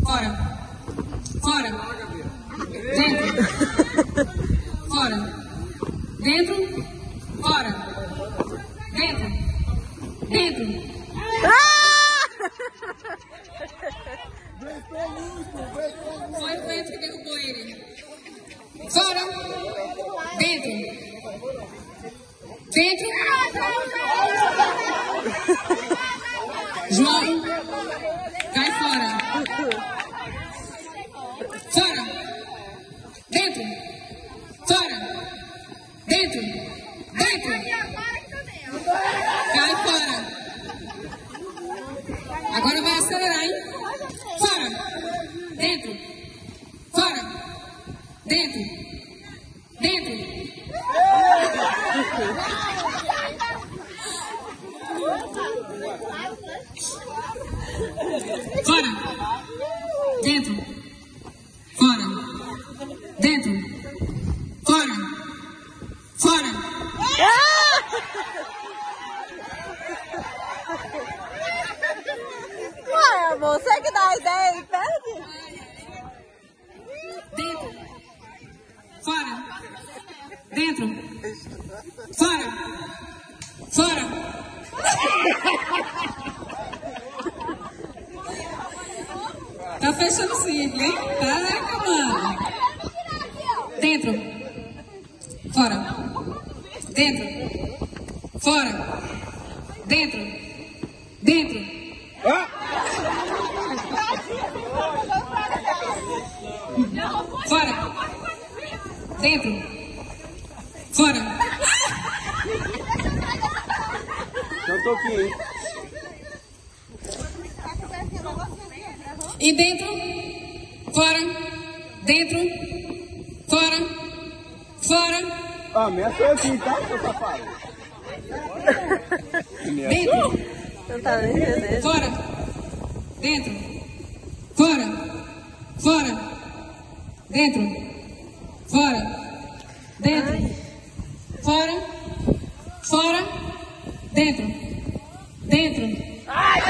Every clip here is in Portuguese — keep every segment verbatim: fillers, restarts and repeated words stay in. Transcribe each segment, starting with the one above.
Fora. Fora. Dentro. Fora. Dentro. Fora. Dentro. Dentro. Foi o vento que derrubou ele. Fora. Dentro. Dentro. João. Cai fora. Fora. Dentro. Fora. Dentro. Dentro. Cai fora. Agora vai acelerar, hein? Fora. Dentro. Fora. Dentro. Dentro. Fora. Dentro. Fora. Dentro. Fora. Fora. Ué, amor, você que dá a ideia e perde? Dentro. Fora. Dentro. Fora. Fora. Tá fechando o ciclo, hein? Caraca, mano. Dentro. Fora. Dentro. Fora. Dentro. Dentro. Fora. Dentro. Fora. Cantou aqui, hein? E dentro. Fora. Dentro. Fora. Fora. Ah, ameaçou aqui, tá, seu safado? Dentro. Não tá nem entendendo. Fora. Dentro. Fora. Fora. Dentro. Fora. Dentro. Fora. Fora. Dentro. Dentro. Aê!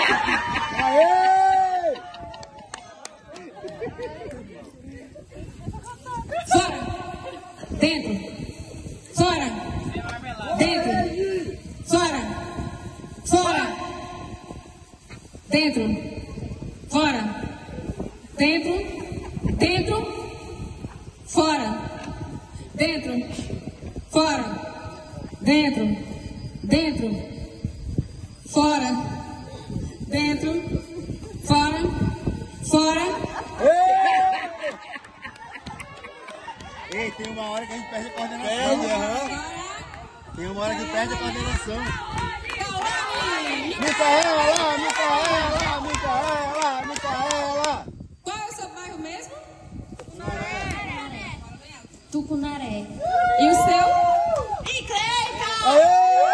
Fora. Dentro. Fora. Dentro. Fora. Fora. Dentro. Fora. Dentro. Dentro. Fora. Dentro. Fora. Dentro. Dentro. Fora. Dentro. Fora. Fora. Ei, tem uma hora que a gente perde a coordenação. Perde, aham. Tem uma hora que perde a coordenação. Micaela lá, Micaela lá, Micaela lá, Micaela. Qual é o seu bairro mesmo? Tucunaré. E o seu? Encrenca! Aê!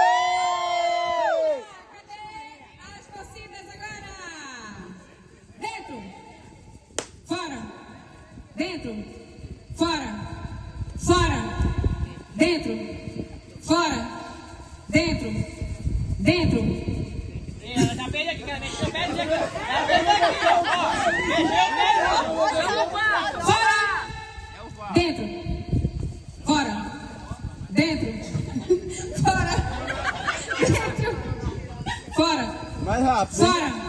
Cadê as torcidas agora? Dentro. Fora. Dentro. Fora. Fora. Dentro. Fora. Dentro. Dentro. Ela já perde aqui, ela mexeu, perde aqui. Ela perdeu aqui, ó. Mexeu, perdeu. Fora. Dentro. Fora. Dentro. Fora. Dentro. Fora. Mais rápido, hein? Fora.